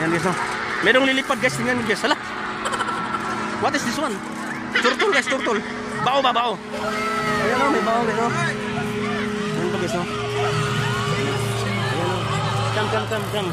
Ayan guys, no? Merong lilipad guys, tingnan guys. Hala. What is this one? Turtle guys, turtle. Bao ba, bao? Ayan o, may bao guys, no? Ayan to guys, no? Ayan o. Come.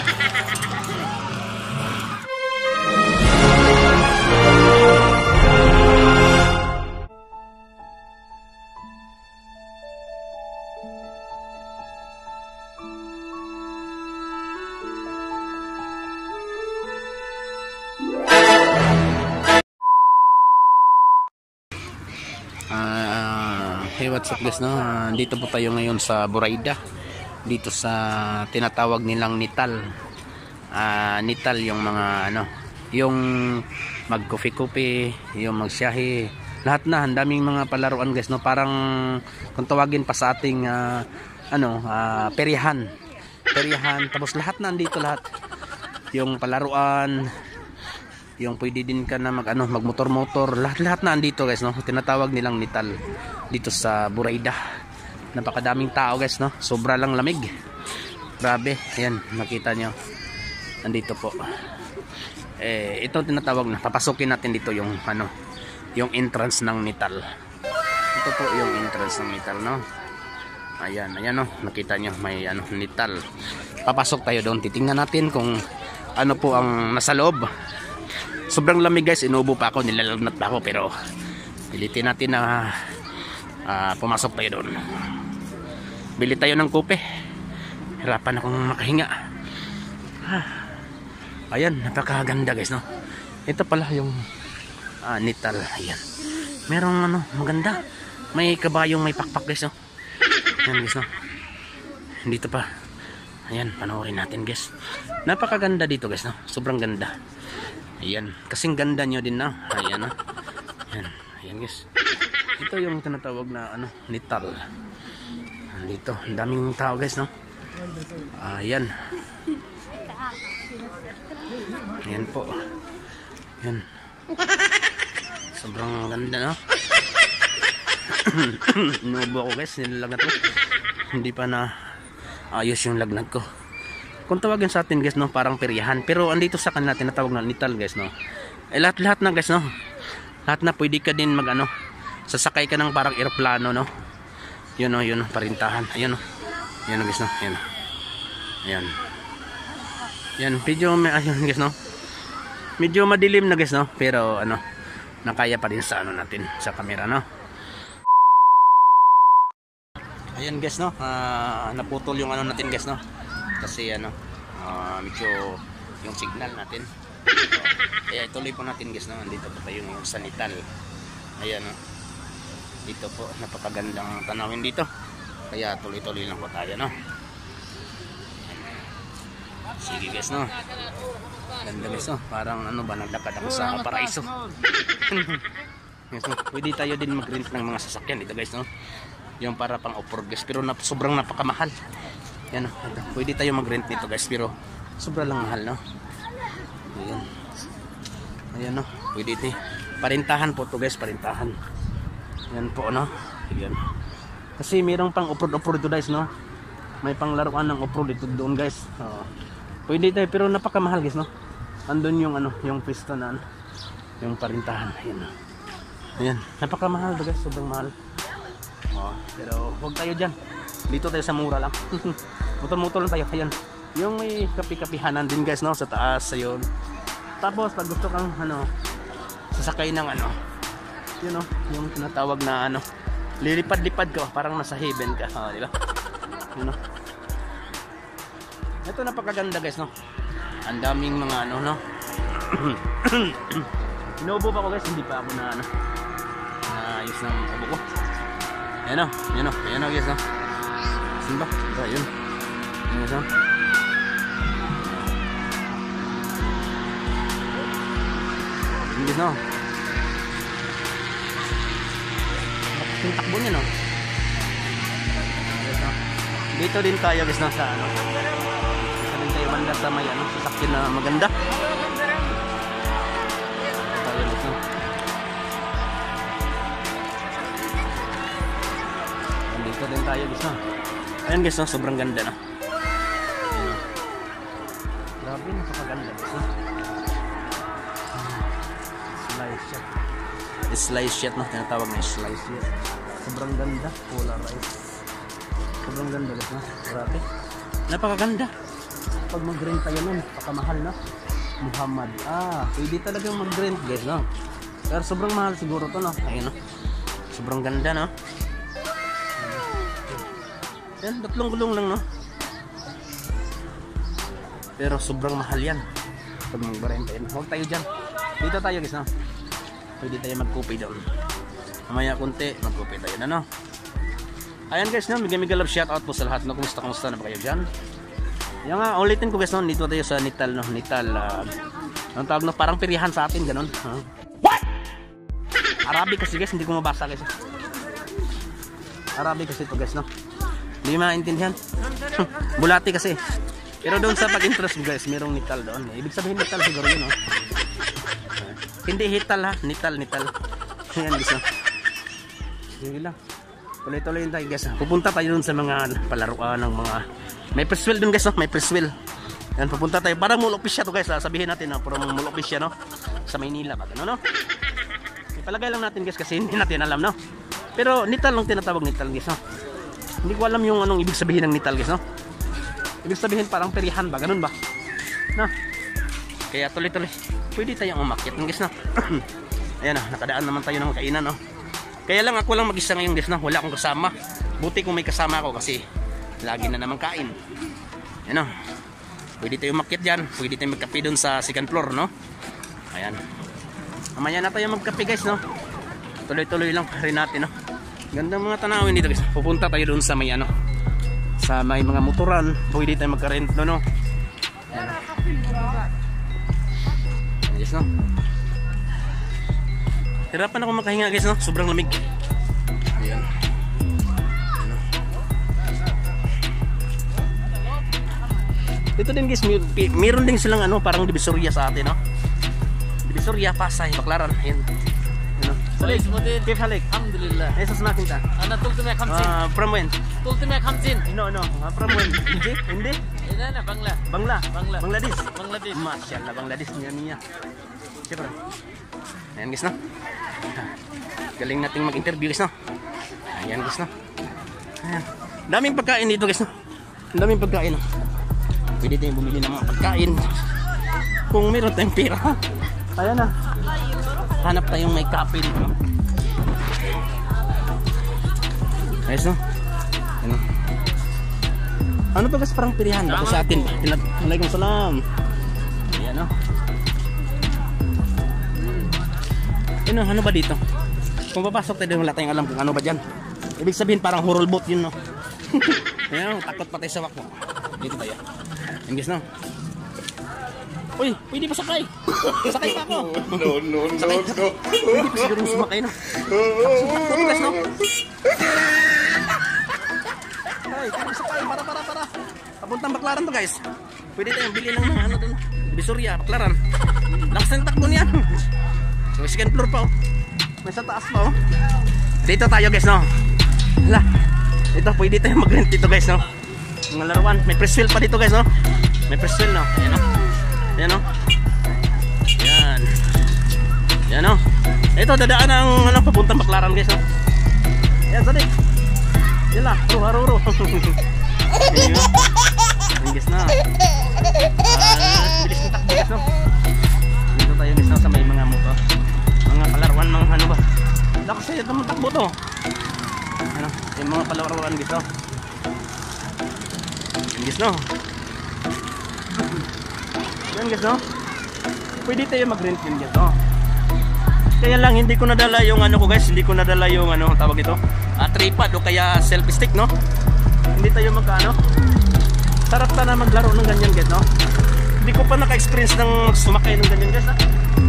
Hey, what's up guys, no? Dito po tayo ngayon sa Buraida, dito sa tinatawag nilang Nital. Nital yung mga ano, yung mag-coffee, yung mag-shahi, lahat na, ang daming mga palaruan guys, no? Parang kung tawagin pa sa ating perihan, tapos lahat na andito, lahat yung palaruan, yung pwede din ka na magmotor-motor, lahat na andito guys, no? Tinatawag nilang Nital dito sa Buraida. Napakadaming tao guys, no? Sobra lang lamig. Grabe. Ayan, nakita nyo. Andito po. Ito tinatawag na. Papasukin natin dito yung yung entrance ng Nital. Ito po yung entrance ng Nital, no? Ayan, no? Nakita nyo, may Nital. Papasok tayo doon. Titingnan natin kung ano po ang nasa loob. Sobrang lamig guys, inubo pa ako, nilalagnat pa ako, pero pilitin natin na pumasok tayo doon. Bili tayo ng kope. Hirapan akong makahinga. Ayan, napakaganda guys, no? Ito pala yung Nital. Ayan, merong maganda, may kabayong may pakpak guys, no? Ayan guys, no? Dito pa. Ayan, panoorin natin guys. Napakaganda dito guys, no? Sobrang ganda. Ayan, kasing ganda nyo din na. Ayan, no? Ayan guys. Ito yung tinatawag na Nital. Dito, ang daming tao guys, no? Ayan. Ayan po. Ayan. Sobrang ganda, no? Inubo ako guys, nilagnat ko. Hindi pa na ayos yung lagnat ko. Kung tawagin sa atin guys, no, parang peryahan. Pero andito sa kanila tinatawag na Nital guys, no? Lahat na guys, no? Lahat na, pwede ka din sasakay ka ng parang eroplano, no? Yun, parintahan. Ayun, no? Ayan guys, no? Ayan. Ayan, ayun guys, no? Medyo madilim na guys, no? Pero nakaya pa din sa natin, sa camera, no? Ayan guys, no? Naputol yung natin guys, no? Kasi medyo yung signal natin. Kaya ituloy po natin guys, no? Andito po tayo yung sa Nital. Ayan, no? Dito po, napakagandang tanawin dito. Kaya tuloy-tuloy lang po tayo, no? Sige guys, no? Ganda guys, no? Parang naglakad ako sa paraiso. Yes, no? Pwede tayo din mag-rent ng mga sasakyan dito guys, no? Yung para pang off-road guys, pero sobrang napakamahal. Yan, no? Pwede tayo mag-rent nito guys, pero sobrang lang mahal, no? Ayan, no? Pwede ito. Parintahan po to guys, parintahan. Yan po, no? Ayan. Kasi mayroong pang off-road ito guys, no? May pang laruan ng off-road ito doon guys. Pwede tayo, pero napakamahal guys, no? Andun yung yung pista na yung parintahan. Ayan, no? Ayan, napakamahal to guys, sobrang mahal. Pero huwag tayo dyan. Dito tayo sa mura lang. Motor-motor lang tayo. Ayan, yung may kapi-kapihanan din guys, no? Sa taas, ayun. Tapos pag gusto kang sasakay ng yun, no? Yung tinatawag na lilipad-lipad ka, parang nasa heaven ka, di ba? Yun, no? Ito napakaganda guys, no? Ang daming mga no? Inuubo pa ako guys, hindi pa ako na ayos ng ubo ko. Ayan, no? Ayan, no guys, no? Saan ba? Ayun. Ayan guys, no? Ayan guys, no? Yung takbo niya, no? Dito din tayo guys, no? Sa dito din tayo banda sa may sasakyan na maganda. Tayo guys, no? Dito din tayo guys, no? Ayan guys, no? Sobrang ganda, no? Grabe Yun, napakaganda guys, no? Slice shot. Slice shot, no? Tinatawag na slice shot. Sobrang ganda, polarized. Sobrang ganda guys, no? Grabe. Napakaganda. Pag mag-rent tayo nun, pakamahal na. Muhammad. Pwede talagang mag-rent guys, no? Pero sobrang mahal siguro to, no? Ayun, no? Sobrang ganda, no? Yan, 3 gulong lang, no? Pero sobrang mahal yan. Pag mag-rent tayo. Huwag tayo dyan. Dito tayo guys, no? Pwede tayo mag-copy doon. Mamaya kunti, mag-copy tayo na, no? Ayan guys, no? Mega love shoutout po sa lahat, no? Kumusta na ba kayo dyan? Yan nga, ulitin ko guys, no? Dito tayo sa Nital, no? Nital, ang tawag, no? Parang pirihan sa atin, ganun. What? Arabic kasi guys, hindi ko mabasa guys. Arabic kasi ito guys, no? Hindi maintindihan. Bulati kasi. Pero doon sa pag-interest guys, mayroong Nital doon. Ibig sabihin Nital siguro yun, no? Hindi hital ha, Nital. Ayan guys, no? Sige lang. Tuloy-tuloy tayo guys. Pupunta tayo doon sa mga palaruan ng mga... May press wheel doon guys, no? May press wheel. Yan, pupunta tayo. Parang mulopis siya to guys. Sabihin natin, no? Parang mulopis siya, no? Sa Maynila ba? Ano, no? Ipalagay lang natin guys kasi hindi natin alam, no? Pero Nital lang tinatawag Nital guys, no? Hindi ko alam yung anong ibig sabihin ng Nital guys, no? Ibig sabihin parang perihan ba? Ganun ba? No? Kaya tuloy-tuloy. Pwede tayong umakyat guys, no? Ayan na, nakadaan naman tayo ng kainan, no? Kaya lang ako lang mag-isa ngayon guys, no? Wala akong kasama. Buti kung may kasama ako kasi lagi na naman kain. Ayan, no? Pwede tayong umakyat dyan. Pwede tayong magkape doon sa second floor, no? Ayan. Mamaya na tayo magkape guys, no? Tuloy-tuloy lang rin natin, no? Ganda mga tanawin dito guys. Pupunta tayo doon sa may ano, sa may mga motoran. Pwede tayo magka-rent doon, no? Ayan. Yes, no? Hirapan ako makahinga guys, no? Sobrang lamig. Ayan. Ayan, no? Dito din guys, meron din silang ano, parang divisoria sa atin, no? Divisoria, Pasay, Baclaran. Ayan. Salih semutin. كيف حالك؟ الحمد لله. ايش اسمك انت؟ أنا 350. From when? 350. No. From when? Hindi? أنا بنغلا. Bangladesh. بنغلاديش. Masya Allah, Bangladesh niya. Siyempre. Ayan guys, no? Galing nating mag-interview guys, no? Ayan guys, no? Ayan. Daming pagkain dito guys, no? Daming pagkain, no? Pwede tayong bumili ng mga pagkain kung meron tayong pera. Ayan na. Hanap tayong may kape dito. Ayos, no? Ano? Ano to guys, parang pirihan ako sa atin. Waalaikumsalam. Ayan, no? Ano ba dito? Kung papasok tayo, wala tayong alam kung ano ba dyan. Ibig sabihin parang horror boat yun, no? Ayan, takot pa tayo sa wako. Dito tayo. Ayan guys, no? Uy, pwede pa sakay. Sakay pa ako. No. Pwede pa siguro sumakay, no? Takot guys, no? Ay, sakay. Para. Papuntang Baclaran to guys. Pwede tayong bili lang ng ano dun. Divisoria, Baclaran. Lakas ng takbo niyan. So, second floor pa, oh. May sa taas pa, oh. Dito tayo guys, no? Hala. Ito, pwede tayong mag-rent dito guys, no? Mga laruan. May press wheel pa dito guys, no? May press wheel, no? Ayan, no? Ayan, no? Ayan, no? Ito, dadaan ang ano, papuntang Baclaran guys, no? Ayan, sadik. Yan lang, haro. Ayan, guys, no? Bilis ng takbo guys, no? Dito tayo guys, no? Sa may mga motor. Mga palaruan, mga ano ba? Lakas sa'yo, takbo to. Ano? Yung mga palaruan guys, no? Ayan guys, no? Yan guys, no? Pwede tayo mag-rent yun guys, no? Kaya lang hindi ko nadala yung ano ko guys, hindi ko nadala yung ano tawag ito, tripod o kaya selfie stick, no? Hindi tayo magkano. Sarap na maglaro ng ganyan guys, no? Hindi ko pa naka-experience ng sumakay ng ganyan guys, ha?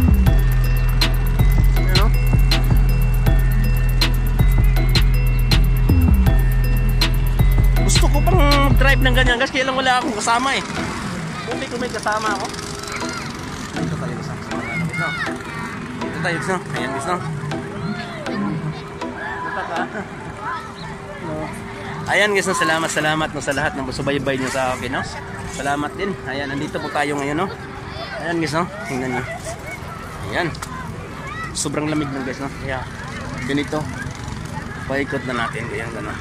Ano? Gusto ko pang mag-drive ng ganyan guys, kaya lang wala akong kasama eh. Kung may kasama ako. Dito tayo guys, no? Dito tayo guys, no? Ayan guys, no? Ayan guys, no? Salamat no, sa lahat ng subaybay nyo sa akin, no? Salamat din. Ayan, nandito po tayo ngayon, no? Ayan guys, no? Tingnan nyo. Ayan. Sobrang lamig lang guys, no? Kaya, ganito. Paikot na natin. Kaya, gano'n.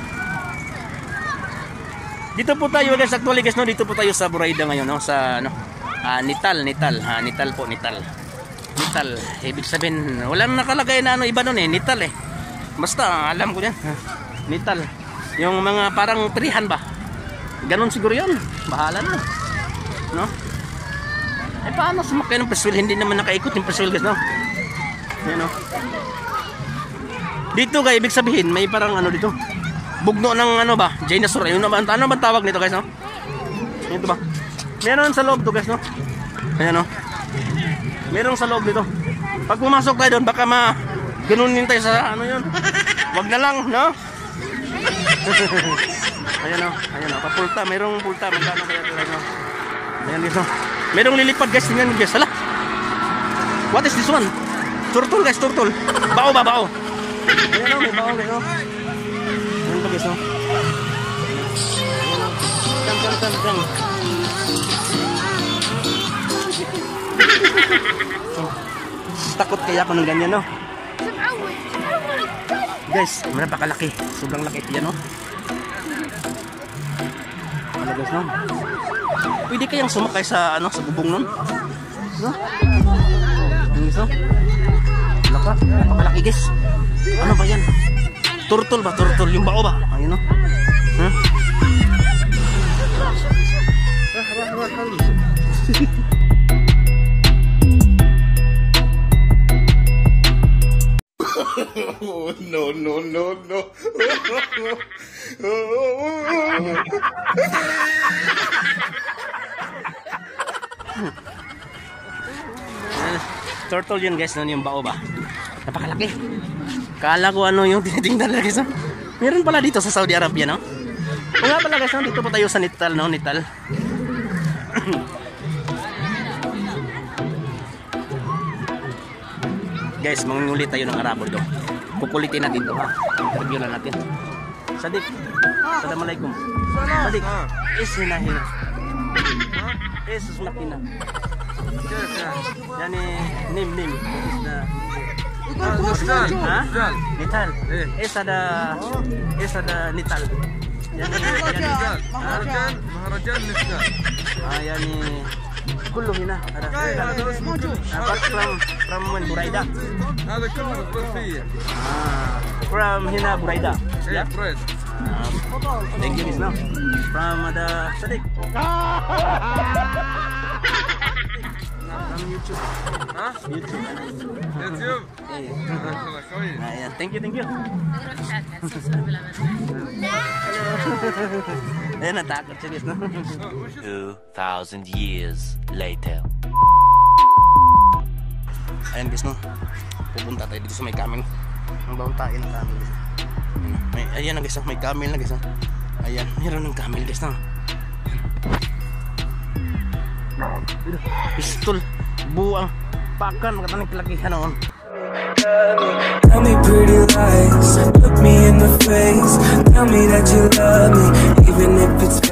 Dito po tayo guys, actually guys, no? Dito po tayo sa Buraida ngayon, no? Sa, ano? Nital. Nital po, Nital. Nital. Ibig sabihin, walang nakalagay na ano, iba nun eh. Nital eh. Basta, alam ko yan. Nital. Yung mga parang trihan ba? Ganon siguro yun. Bahala na. No? Eh paano sumakay ng preswil? Hindi naman nakaikot yung preswil guys, no? Yan, no? Dito guys, ibig sabihin, may parang ano dito. Bugno ng ano ba? Dinosaur. Ano ba tawag nito guys, no? Ito ba? Meron sa loob to guys, no? Ayan, no? Meron sa loob dito. Pag pumasok tayo doon, baka ganunin tayo sa ano yun. Wag na lang, no? Ayan, no? Ayan, no? Papulta. Merong pulta. Magkano kaya ito guys, no? Ayan guys, no? Merong lilipad guys. Tingnan guys. Hala. What is this one? Turtle guys, turtle. Bao ba, bao? Ayan, no? May bao guys, no? Ayan pa guys, no? Ayan, no? Kam. Takot kaya ako ng ganyan, no? Guys, napakalaki. Sobrang laki yan, no? Ano guys, no? Pwede kayang sumakay sa, ano, sa bubong nun? No? Ano guys, no? Laka, napakalaki guys. Ano ba yan? Turtle ba? Turtle. Yung bao ba? Ayun, no? Huh? Oh, no. Turtle yun guys, yung bao ba? Napakalaki. Kala ko ano yung tinitingnan na guys, no? Meron pala dito sa Saudi Arabia, no? O nga pala guys, no? Dito po tayo sa Nital, no? Nital. Guys, mangungulit tayo ng Arabo dito. Kukulitin natin to, ha? Interview lang natin. Sadik. Assalamualaikum. Sadik. Hina. Makina. Yani nim. Ha? Nital. Ada Nital. مهرجان نسال. Yani كله هنا ada. Apart from Buraida. هذا كله بالظرفيه. From هنا Buraida. يا فريد. Thank you guys, no? From ada Sadik. From YouTube. ها؟ YouTube. يوتيوب. Yeah. ما شاء الله كويس. Yeah, thank you. Eh, natakot siya guys, no? 2,000 years later. Ayan guys, no? Pupunta tayo dito sa may camel. Ang bauntain ng camel guys. Ayan na guys, no? May camel na guys, no? Ayan, meron ng camel guys, no? Pistol, buwang, pakan, makatanig palakihan noon. Tell me pretty lies, look me in the face. Tell me that you love me, even if it's